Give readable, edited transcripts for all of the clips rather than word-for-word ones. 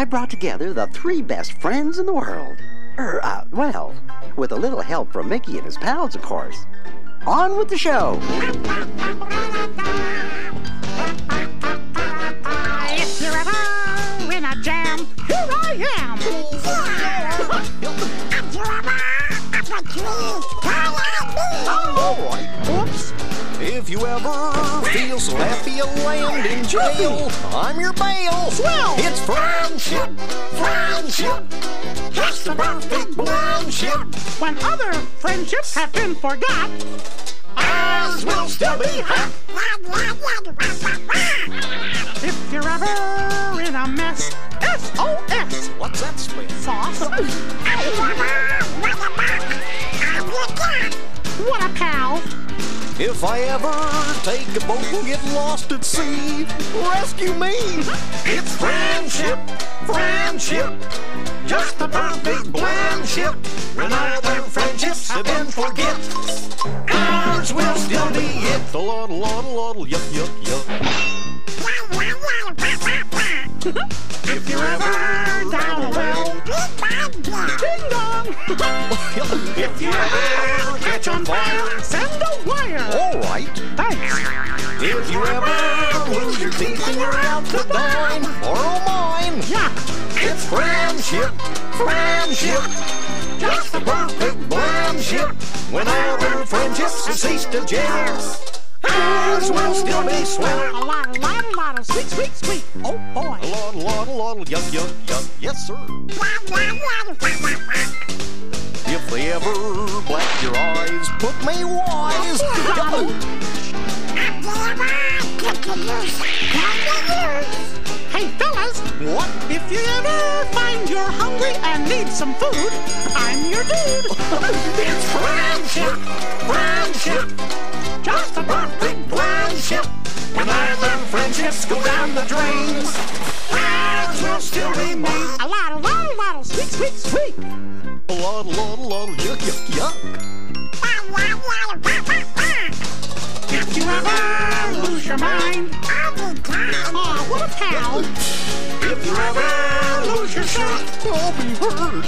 I brought together the 3 best friends in the world. Well, with a little help from Mickey and his pals, of course. On with the show. If you're ever in a jam, here I am. If you're ever up a tree, call on me. All right. Oops. If you ever feel so happy you land in jail, I'm your bail. Swell. It's friendship, friendship, just a perfect blindship. When other friendships have been forgot, Ours will still be hot. if you're ever in a mess, SOS. What's that spell? Sauce. What a pal. If I ever take a boat and get lost at sea, rescue me. It's friendship, friendship, just the perfect blindship. When other friendships have been forget, ours will still be it. The lottle, yup, yup, yup. If you're ever down a well, Ding dong. if you ever catch on fire, Send a wire. all right. Thanks. If you ever lose your teeth and you're out to dine, borrow mine. Yeah. It's friendship, friendship, just the perfect blindship. When other friendships have ceased to gel, ours will still be swell. A lot of sweet, sweet, sweet. Oh boy. Lottle, yup, yup, yup, yes sir. If they ever black your eyes, put me wise. Hey fellas, What? if you ever find you're hungry and need some food, I'm your dude. It's friendship, friendship, just a perfect blindship. When other friendships go down the drains, ours will still remain. A lot of sweet, sweet, sweet. Lottle, yuck, yuck, yuck. If you ever lose your mind, aw, what a pal. If you ever lose your shirt, I'll be hurt.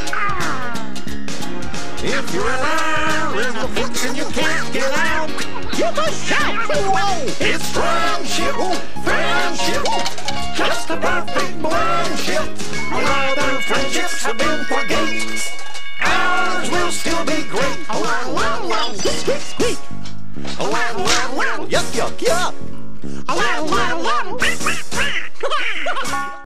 If you're ever in a fix and you can't get out, You must shout. whoa, it's friendship, friendship, just a perfect blindship. When other friendships have been forget, ours will still be great. Squeak, squeak, squeak. Yuck, yuck, yuck. A lot.